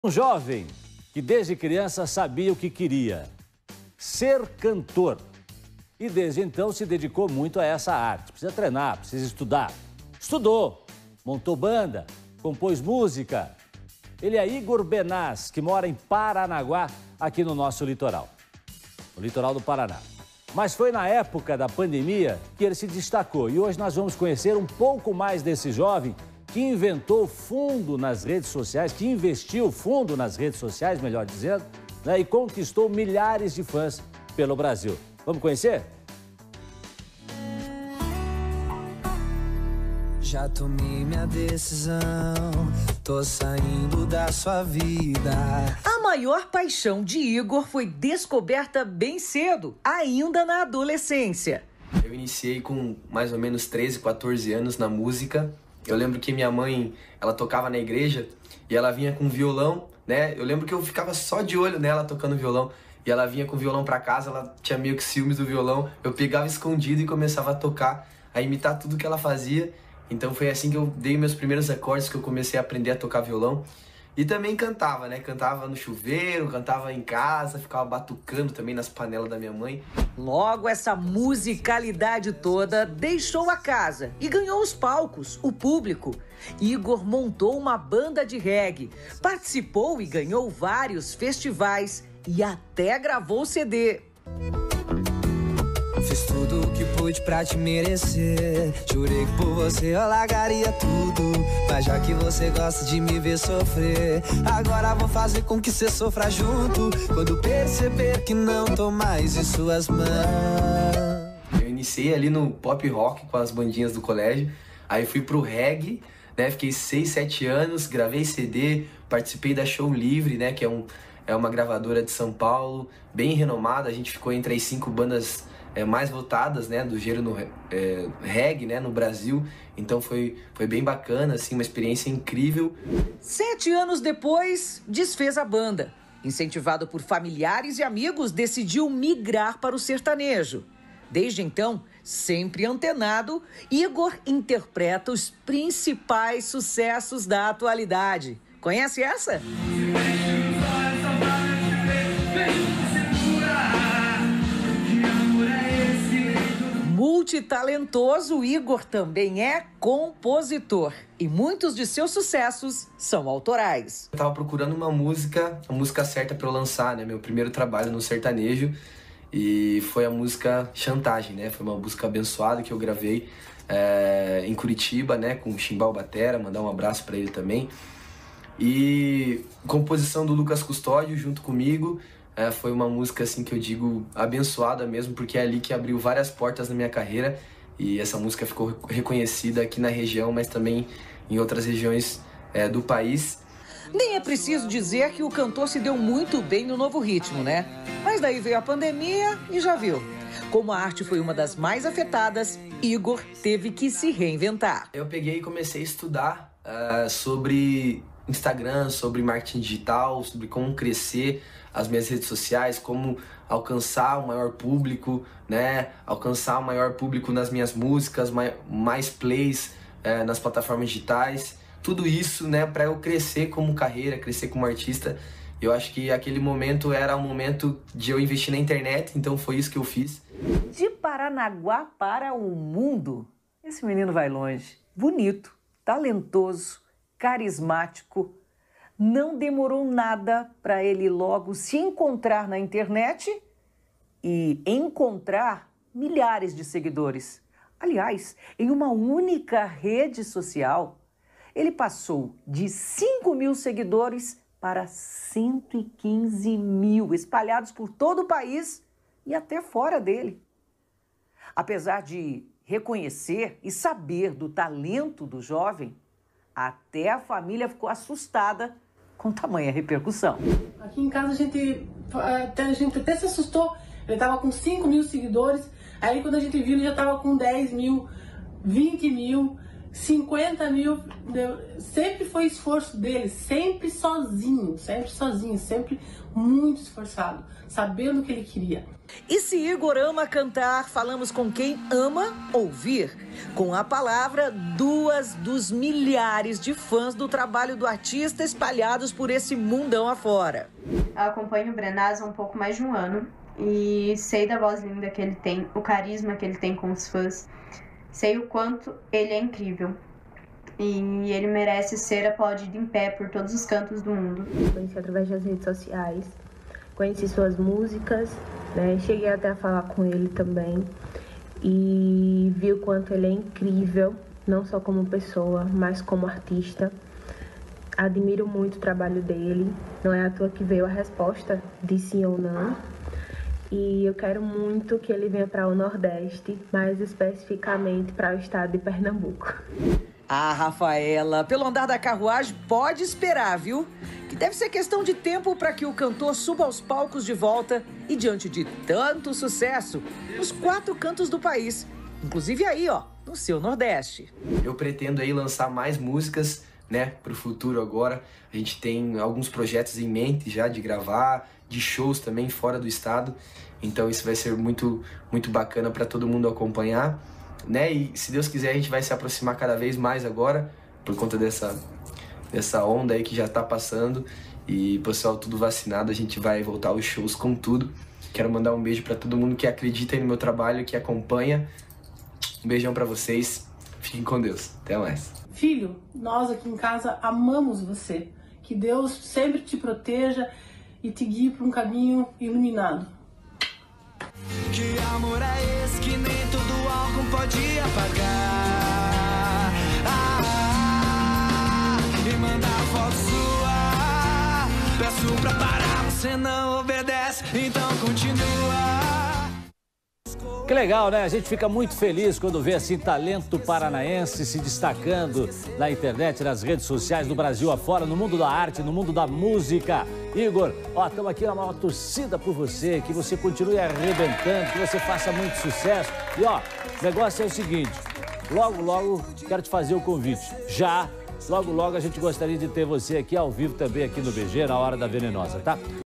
Um jovem que desde criança sabia o que queria, ser cantor. E desde então se dedicou muito a essa arte. Precisa treinar, precisa estudar. Estudou, montou banda, compôs música. Ele é Igor Benaz, que mora em Paranaguá, aqui no nosso litoral. No litoral do Paraná. Mas foi na época da pandemia que ele se destacou. E hoje nós vamos conhecer um pouco mais desse jovem que inventou fundo nas redes sociais, que investiu fundo nas redes sociais, melhor dizendo, né, e conquistou milhares de fãs pelo Brasil. Vamos conhecer? Já tomei minha decisão, tô saindo da sua vida. A maior paixão de Igor foi descoberta bem cedo, ainda na adolescência. Eu iniciei com mais ou menos 13, 14 anos na música. Eu lembro que minha mãe, ela tocava na igreja e ela vinha com violão, né? Eu lembro que eu ficava só de olho nela tocando violão. E ela vinha com o violão pra casa, ela tinha meio que ciúmes do violão. Eu pegava escondido e começava a tocar, a imitar tudo que ela fazia. Então foi assim que eu dei meus primeiros acordes, que eu comecei a aprender a tocar violão. E também cantava, né? Cantava no chuveiro, cantava em casa, ficava batucando também nas panelas da minha mãe. Logo, essa musicalidade toda deixou a casa e ganhou os palcos, o público. Igor montou uma banda de reggae, participou e ganhou vários festivais e até gravou CD. Fiz tudo o que pude pra te merecer. Jurei que por você eu largaria tudo. Mas já que você gosta de me ver sofrer, agora vou fazer com que você sofra junto. Quando perceber que não tô mais em suas mãos. Eu iniciei ali no pop rock com as bandinhas do colégio. Aí fui pro reggae, né? Fiquei 6, 7 anos, gravei CD, participei da Show Livre, né? Que é uma gravadora de São Paulo, bem renomada. A gente ficou entre as 5 bandas mais votadas, né, do gênero reggae, né, no Brasil. Então foi bem bacana, assim, uma experiência incrível. 7 anos depois, desfez a banda. Incentivado por familiares e amigos, decidiu migrar para o sertanejo. Desde então, sempre antenado, Igor interpreta os principais sucessos da atualidade. Conhece essa? Multitalentoso, Igor também é compositor e muitos de seus sucessos são autorais. Eu tava procurando a música certa para eu lançar, né? Meu primeiro trabalho no sertanejo, e foi a música Chantagem, né? Foi uma música abençoada que eu gravei em Curitiba, né? Com o Chimbal Batera, mandar um abraço para ele também. E composição do Lucas Custódio junto comigo. Foi uma música, assim, que eu digo abençoada mesmo, porque é ali que abriu várias portas na minha carreira. E essa música ficou reconhecida aqui na região, mas também em outras regiões do país. Nem é preciso dizer que o cantor se deu muito bem no novo ritmo, né? Mas daí veio a pandemia e já viu. Como a arte foi uma das mais afetadas, Igor teve que se reinventar. Eu peguei e comecei a estudar sobre Instagram, sobre marketing digital, sobre como crescer as minhas redes sociais, como alcançar o maior público, né? Alcançar o maior público nas minhas músicas, mais plays nas plataformas digitais. Tudo isso, né, para eu crescer como carreira, crescer como artista. Eu acho que aquele momento era um momento de eu investir na internet, então foi isso que eu fiz. De Paranaguá para o mundo, esse menino vai longe. Bonito, talentoso, carismático. Não demorou nada para ele logo se encontrar na internet e encontrar milhares de seguidores. Aliás, em uma única rede social, ele passou de 5 mil seguidores para 115 mil, espalhados por todo o país e até fora dele. Apesar de reconhecer e saber do talento do jovem, até a família ficou assustada com tamanha repercussão. Aqui em casa a gente até se assustou. Ele estava com 5 mil seguidores, aí quando a gente viu ele já estava com 10 mil, 20 mil. 50 mil, sempre foi esforço dele, sempre sozinho, sempre muito esforçado, sabendo o que ele queria. E se Igor ama cantar, falamos com quem ama ouvir. Com a palavra, 2 dos milhares de fãs do trabalho do artista espalhados por esse mundão afora. Eu acompanho o Brenaz há um pouco mais de um ano e sei da voz linda que ele tem, o carisma que ele tem com os fãs. Sei o quanto ele é incrível e ele merece ser aplaudido em pé por todos os cantos do mundo. Conheci através das redes sociais, conheci suas músicas, né? Cheguei até a falar com ele também e vi o quanto ele é incrível, não só como pessoa, mas como artista. Admiro muito o trabalho dele, não é à toa que veio a resposta de sim ou não. E eu quero muito que ele venha para o Nordeste, mais especificamente para o estado de Pernambuco. Ah, Rafaela, pelo andar da carruagem, pode esperar, viu? Que deve ser questão de tempo para que o cantor suba aos palcos de volta e diante de tanto sucesso nos 4 cantos do país, inclusive aí, ó, no seu Nordeste. Eu pretendo aí lançar mais músicas, né, pro futuro agora. A gente tem alguns projetos em mente já de gravar, de shows também fora do estado. Então isso vai ser muito bacana para todo mundo acompanhar, né? E se Deus quiser a gente vai se aproximar cada vez mais agora por conta dessa onda aí que já tá passando. E pessoal, tudo vacinado, a gente vai voltar aos shows com tudo. Quero mandar um beijo para todo mundo que acredita aí no meu trabalho, que acompanha. Um beijão para vocês. Fiquem com Deus. Até mais. Filho, nós aqui em casa amamos você. Que Deus sempre te proteja e te guie para um caminho iluminado. Que amor é esse que nem todo álcool pode apagar? E mandar foto sua. Peço pra parar, você não obedece, então continua. Que legal, né? A gente fica muito feliz quando vê assim talento paranaense se destacando na internet, nas redes sociais, no Brasil afora, no mundo da arte, no mundo da música. Igor, ó, estamos aqui na maior torcida por você, que você continue arrebentando, que você faça muito sucesso. E ó, o negócio é o seguinte, logo quero te fazer o convite. Logo a gente gostaria de ter você aqui ao vivo também aqui no BG, na Hora da Venenosa, tá?